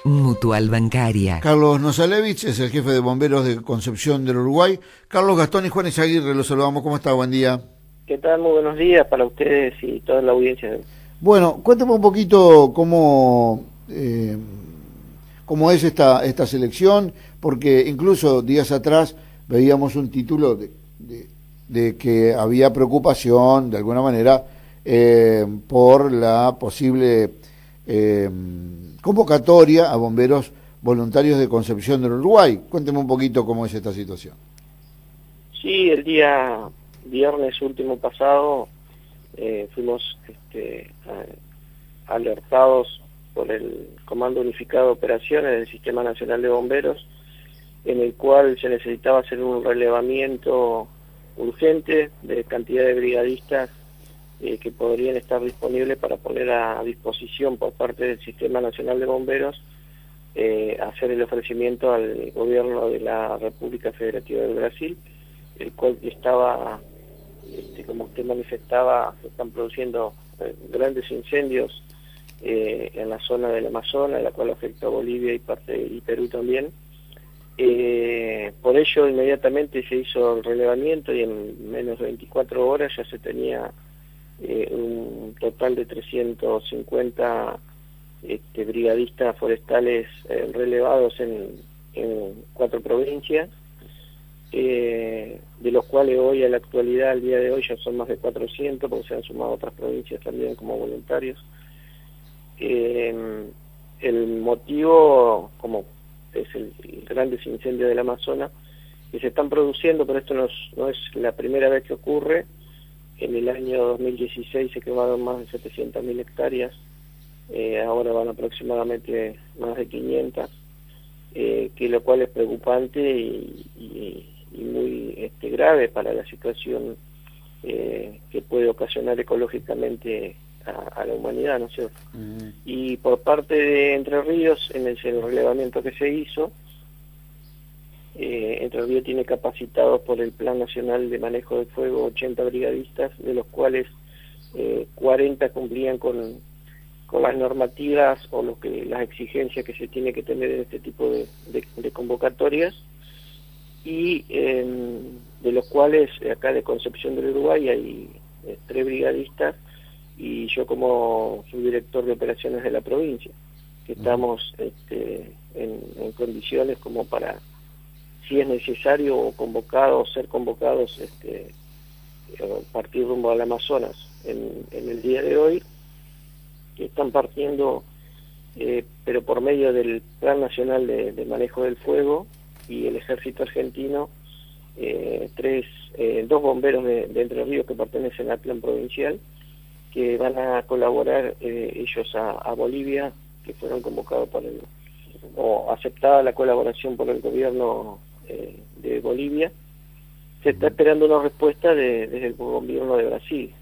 Mutual Bancaria. Carlos Nosalevich es el jefe de bomberos de Concepción del Uruguay. Carlos Gastón y Juan Aguirre, los saludamos. ¿Cómo está? Buen día. ¿Qué tal? Muy buenos días para ustedes y toda la audiencia. Bueno, cuéntame un poquito cómo es esta selección, porque incluso días atrás veíamos un título de que había preocupación, de alguna manera, por la posible convocatoria a bomberos voluntarios de Concepción del Uruguay. Cuénteme un poquito cómo es esta situación. Sí, el día viernes último pasado fuimos alertados por el Comando Unificado de Operaciones del Sistema Nacional de Bomberos, en el cual se necesitaba hacer un relevamiento urgente de cantidad de brigadistas que podrían estar disponibles para poner a disposición por parte del Sistema Nacional de Bomberos, hacer el ofrecimiento al gobierno de la República Federativa del Brasil, el cual estaba, como usted manifestaba, se están produciendo grandes incendios en la zona del Amazonas, la cual afectó a Bolivia y Perú también. Por ello inmediatamente se hizo el relevamiento y en menos de 24 horas ya se tenía un total de 350 brigadistas forestales relevados en 4 provincias, de los cuales hoy a la actualidad, al día de hoy, ya son más de 400, porque se han sumado otras provincias también como voluntarios. El motivo, como es el grandes incendios del Amazonas, que se están produciendo, pero esto no es la primera vez que ocurre. En el año 2016 se quemaron más de 700.000 hectáreas, ahora van aproximadamente más de 500, que lo cual es preocupante y muy grave para la situación que puede ocasionar ecológicamente a la humanidad, ¿no es cierto? Y por parte de Entre Ríos, en el relevamiento que se hizo, Entre Ríos tiene capacitados por el Plan Nacional de Manejo del Fuego 80 brigadistas, de los cuales 40 cumplían con las normativas o las exigencias que se tiene que tener en este tipo de convocatorias, y de los cuales acá de Concepción del Uruguay hay 3 brigadistas y yo como subdirector de operaciones de la provincia, que estamos en condiciones como para, si es necesario, o ser convocados partir rumbo al Amazonas en el día de hoy, que están partiendo, pero por medio del Plan Nacional de Manejo del Fuego y el Ejército Argentino, 2 bomberos de Entre Ríos que pertenecen al Plan Provincial, que van a colaborar ellos a Bolivia, que fueron convocados o aceptada la colaboración por el gobierno de Bolivia. Se está esperando una respuesta desde el gobierno de Brasil.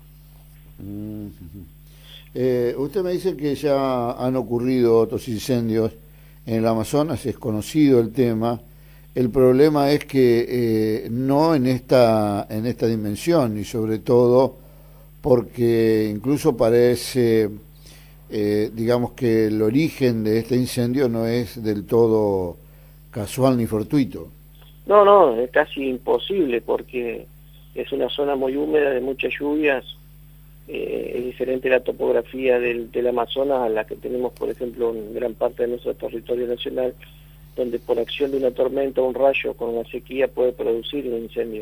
Usted me dice que ya han ocurrido otros incendios en el Amazonas, es conocido el tema. El problema es que no en esta dimensión, y sobre todo porque incluso parece, digamos que el origen de este incendio no es del todo casual ni fortuito. No, es casi imposible porque es una zona muy húmeda, de muchas lluvias. Es diferente la topografía del Amazonas a la que tenemos, por ejemplo, en gran parte de nuestro territorio nacional, donde por acción de una tormenta o un rayo con la sequía puede producir un incendio.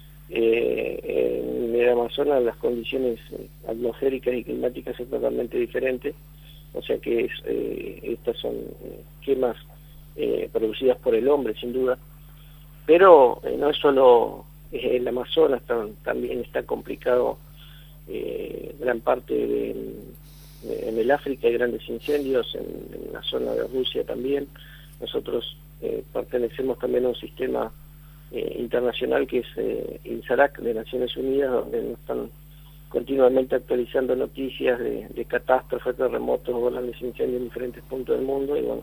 En el Amazonas las condiciones atmosféricas y climáticas son totalmente diferentes, o sea que estas son quemas producidas por el hombre, sin duda. Pero no es solo el Amazonas, también está complicado gran parte en el África, hay grandes incendios, en la zona de Rusia también. Nosotros pertenecemos también a un sistema internacional que es INSARAC de Naciones Unidas, donde nos están continuamente actualizando noticias de catástrofes, terremotos o grandes incendios en diferentes puntos del mundo, y bueno,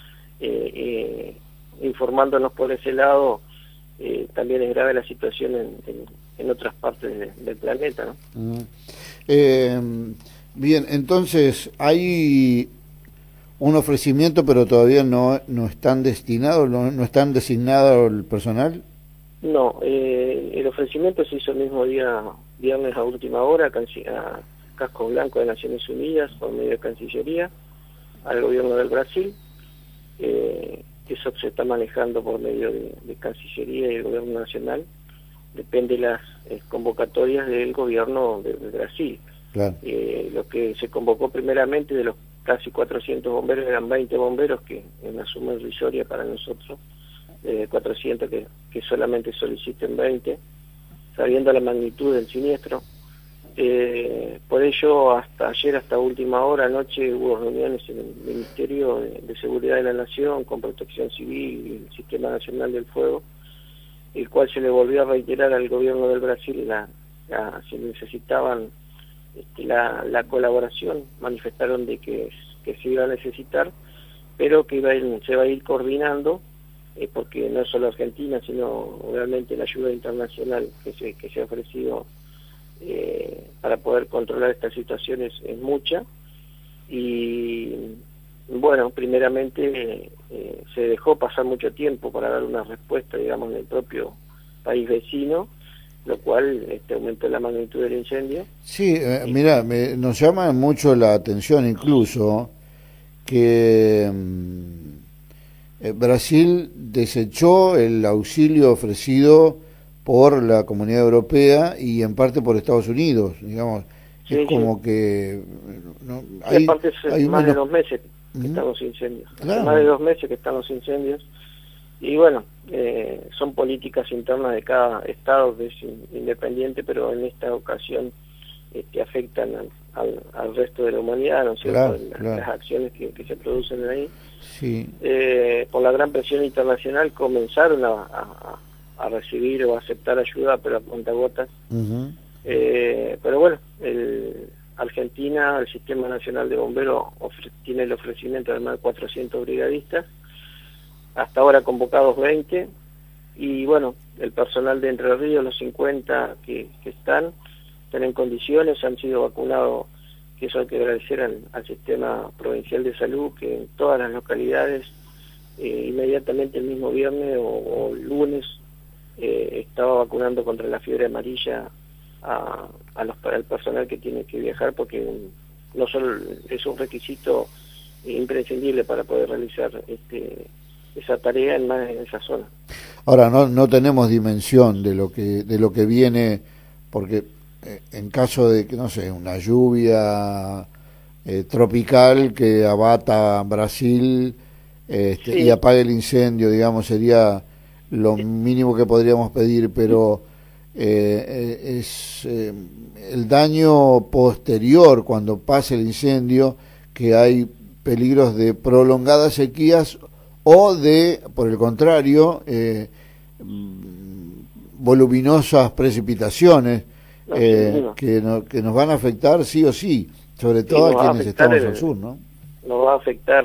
informándonos por ese lado. También es grave la situación en otras partes del planeta, ¿no? Bien, entonces hay un ofrecimiento, pero todavía no están destinados, no están designados el personal. No, el ofrecimiento se hizo el mismo día, viernes a última hora, a Casco Blanco de Naciones Unidas, por medio de Cancillería, al gobierno del Brasil. Eso se está manejando por medio de Cancillería y el gobierno nacional. Depende de las convocatorias del gobierno de Brasil. Claro. Lo que se convocó primeramente de los casi 400 bomberos eran 20 bomberos, que es una suma irrisoria para nosotros, 400 que solamente soliciten 20, sabiendo la magnitud del siniestro. Por ello, hasta ayer, hasta última hora, anoche, hubo reuniones en el Ministerio de Seguridad de la Nación con Protección Civil y el Sistema Nacional del Fuego, el cual se le volvió a reiterar al gobierno del Brasil si necesitaban la colaboración. Manifestaron de que se iba a necesitar, pero que se va a ir coordinando, porque no es solo Argentina, sino realmente la ayuda internacional que se ha ofrecido para poder controlar estas situaciones es mucha. Y bueno, primeramente se dejó pasar mucho tiempo para dar una respuesta, digamos, en el propio país vecino, lo cual aumentó la magnitud del incendio. Sí, mira, nos llama mucho la atención incluso que Brasil desechó el auxilio ofrecido por la Comunidad Europea y en parte por Estados Unidos, digamos. Sí, es como que no, aparte hay más de 2 meses que están los incendios. Claro. Más de 2 meses que están los incendios. Y bueno, son políticas internas de cada estado, que es independiente, pero en esta ocasión afectan al resto de la humanidad, ¿no es cierto? Claro. Las acciones que se producen ahí. Sí. Por la gran presión internacional comenzaron a recibir o a aceptar ayuda, pero a cuentagotas. Pero bueno, Argentina, el Sistema Nacional de Bomberos, tiene el ofrecimiento de más de 400 brigadistas, hasta ahora convocados 20, y bueno, el personal de Entre Ríos, los 50 que están en condiciones, han sido vacunados, que eso hay que agradecer al Sistema Provincial de Salud, que en todas las localidades, inmediatamente el mismo viernes o lunes, estaba vacunando contra la fiebre amarilla al personal que tiene que viajar, porque no solo es un requisito imprescindible para poder realizar esa tarea en esa zona. Ahora no tenemos dimensión de lo que viene, porque en caso de que, no sé, una lluvia tropical que abata Brasil sí, y apague el incendio, digamos, sería lo mínimo que podríamos pedir, pero es el daño posterior, cuando pase el incendio, que hay peligros de prolongadas sequías o de, por el contrario, voluminosas precipitaciones que nos van a afectar sí o sí, sobre todo a quienes estamos al sur, ¿no? Nos va a afectar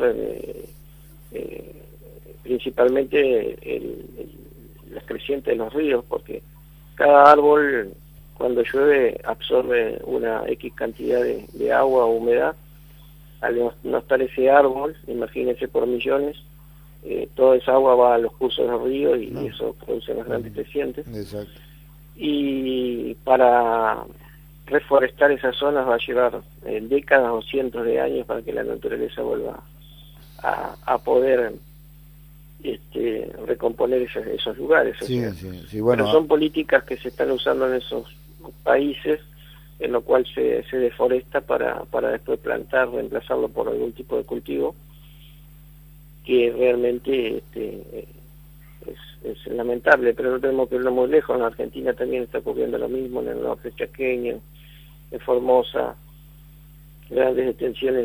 principalmente las crecientes de los ríos, porque cada árbol, cuando llueve, absorbe una X cantidad de agua o humedad. Al no estar ese árbol, imagínense por millones, toda esa agua va a los cursos del río y eso produce las grandes crecientes. Exacto. Y para reforestar esas zonas va a llevar décadas o cientos de años para que la naturaleza vuelva a poder recomponer esos lugares. Sí, o sea, sí, bueno, pero son políticas que se están usando en esos países, en lo cual se deforesta para después plantar, reemplazarlo por algún tipo de cultivo, que realmente es lamentable, pero no tenemos que irlo muy lejos. En Argentina también está ocurriendo lo mismo, en el norte chaqueño, en Formosa, grandes extensiones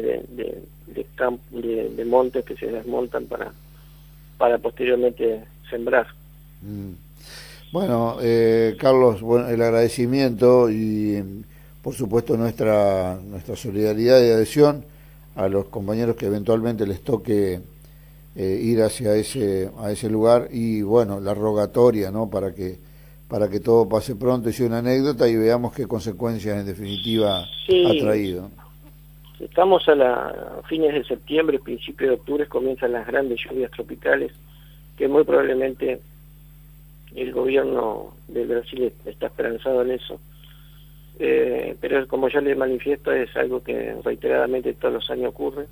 de montes que se desmontan para posteriormente sembrar. Bueno, Carlos, bueno, el agradecimiento y por supuesto nuestra solidaridad y adhesión a los compañeros que eventualmente les toque ir hacia ese lugar, y bueno, la rogatoria, ¿no?, para que todo pase pronto y sea una anécdota y veamos qué consecuencias en definitiva ha traído. Estamos a fines de septiembre, principios de octubre, comienzan las grandes lluvias tropicales, que muy probablemente el gobierno de Brasil está esperanzado en eso. Pero como ya les manifiesto, es algo que reiteradamente todos los años ocurre.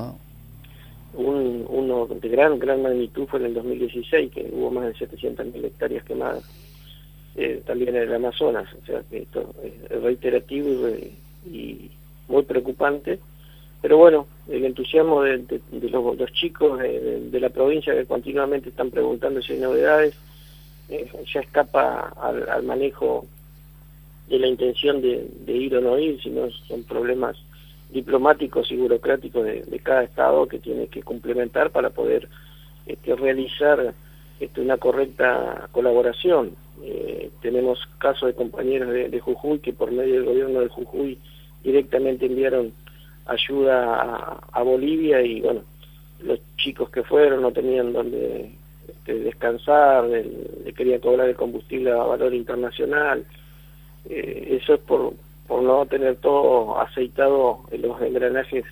Uno de gran magnitud fue en el 2016, que hubo más de 700.000 hectáreas quemadas, también en el Amazonas. O sea que esto es reiterativo y muy preocupante. Pero bueno, el entusiasmo de los chicos de la provincia, que continuamente están preguntando si hay novedades, ya escapa al manejo de la intención de ir o no ir, sino son problemas diplomáticos y burocráticos de cada estado que tiene que complementar para poder realizar una correcta colaboración. Tenemos casos de compañeros de Jujuy que por medio del gobierno de Jujuy directamente enviaron ayuda a Bolivia, y bueno, los chicos que fueron no tenían donde descansar, le querían cobrar el combustible a valor internacional. Eso es por no tener todo aceitado en los engranajes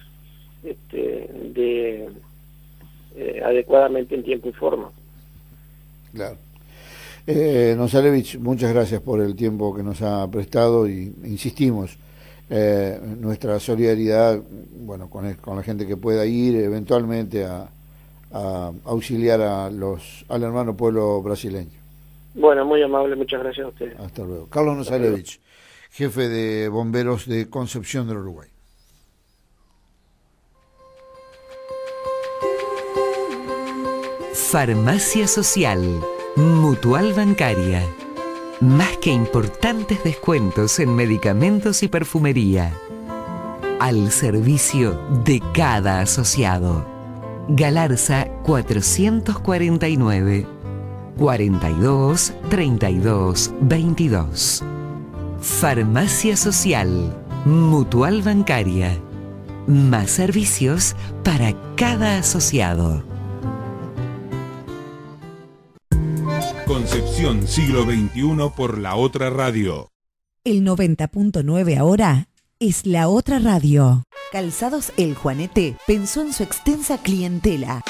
adecuadamente en tiempo y forma. Claro. González, muchas gracias por el tiempo que nos ha prestado, y insistimos, nuestra solidaridad, bueno, con la gente que pueda ir eventualmente a auxiliar al hermano pueblo brasileño. Bueno, muy amable, muchas gracias a ustedes. Hasta luego. Carlos González, jefe de bomberos de Concepción del Uruguay. Farmacia Social, Mutual Bancaria. Más que importantes descuentos en medicamentos y perfumería. Al servicio de cada asociado. Galarza 449 42 32 22. Farmacia Social, Mutual Bancaria. Más servicios para cada asociado. Concepción, siglo XXI por La Otra Radio. El 90.9 ahora es La Otra Radio. Calzados El Juanete pensó en su extensa clientela.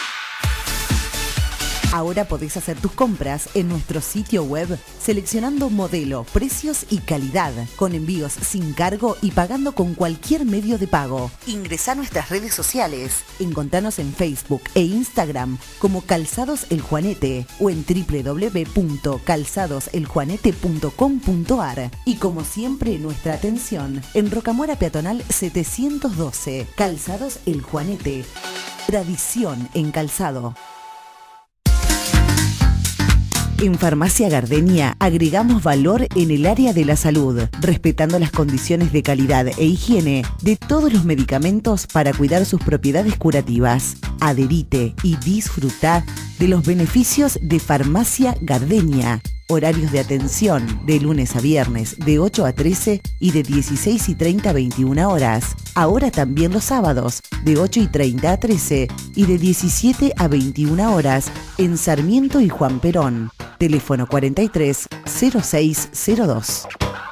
Ahora podés hacer tus compras en nuestro sitio web seleccionando modelo, precios y calidad, con envíos sin cargo y pagando con cualquier medio de pago. Ingresá a nuestras redes sociales. Encontranos en Facebook e Instagram como Calzados El Juanete o en www.calzadoseljuanete.com.ar. Y como siempre, nuestra atención en Rocamora Peatonal 712. Calzados El Juanete. Tradición en calzado. En Farmacia Gardenia agregamos valor en el área de la salud, respetando las condiciones de calidad e higiene de todos los medicamentos para cuidar sus propiedades curativas. Adherite y disfruta de los beneficios de Farmacia Gardenia. Horarios de atención de lunes a viernes de 8 a 13 y de 16:30 a 21 horas. Ahora también los sábados de 8:30 a 13 y de 17 a 21 horas en Sarmiento y Juan Perón. Teléfono 43 0602.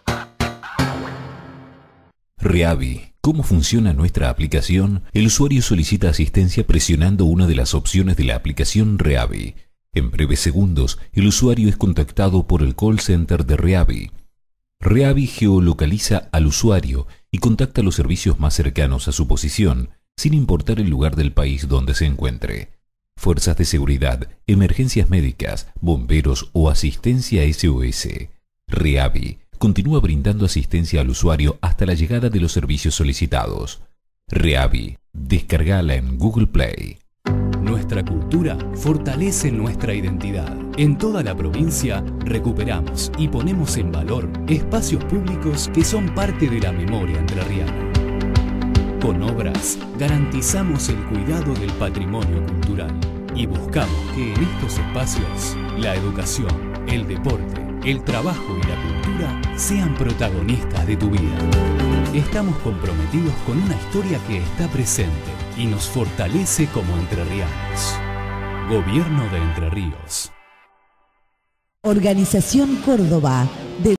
Reavi. ¿Cómo funciona nuestra aplicación? El usuario solicita asistencia presionando una de las opciones de la aplicación Reavi. En breves segundos, el usuario es contactado por el call center de Reavi. Reavi geolocaliza al usuario y contacta los servicios más cercanos a su posición, sin importar el lugar del país donde se encuentre. Fuerzas de seguridad, emergencias médicas, bomberos o asistencia SOS. Reavi continúa brindando asistencia al usuario hasta la llegada de los servicios solicitados. Reavi, descargala en Google Play. Nuestra cultura fortalece nuestra identidad. En toda la provincia recuperamos y ponemos en valor espacios públicos que son parte de la memoria entrerriana. Con obras garantizamos el cuidado del patrimonio cultural y buscamos que en estos espacios la educación, el deporte, el trabajo y la cultura sean protagonistas de tu vida. Estamos comprometidos con una historia que está presente y nos fortalece como entrerrianos. Gobierno de Entre Ríos. Organización Córdoba.